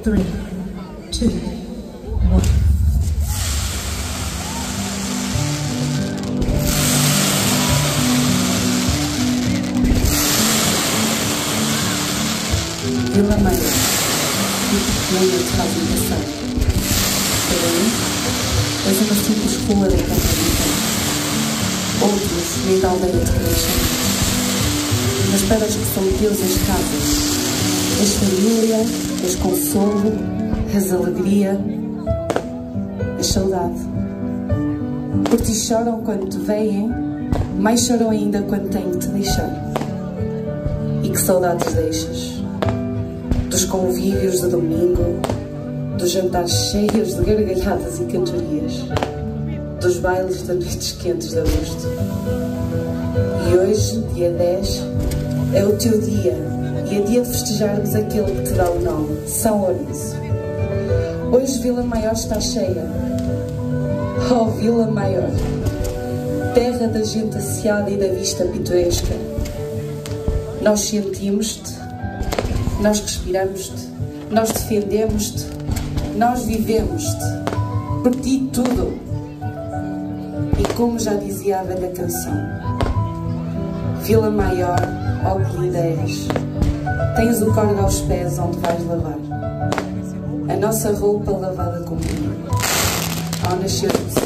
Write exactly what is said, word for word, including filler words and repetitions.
three, two, one. Vila Maior, e onde te fazem passar. Porém, és uma simples rua da Campanita. Outros nem da aldeia te crescem. Mas para os que são teus as casas, és família, és consolo, és alegria, és saudade. Por ti choram quando te veem, mais choram ainda quando têm que te deixar. E que saudades deixas dos convívios de domingo, dos jantares cheios de gargalhadas e cantorias, dos bailes de noites quentes de agosto. E hoje, dia dez, é o teu dia, e é dia de festejarmos aquele que te dá o nome, São Lourenço. Hoje Vila Maior está cheia. Oh, Vila Maior, terra da gente asseada e da vista pitoresca. Nós sentimos-te, nós respiramos-te, nós defendemos-te, nós vivemos-te, por ti tudo. E como já dizia a velha canção, Vila Maior, ó que linda és, tens o córrego aos pés onde vais lavar a nossa roupa lavada com vinho, ao nascer do sol.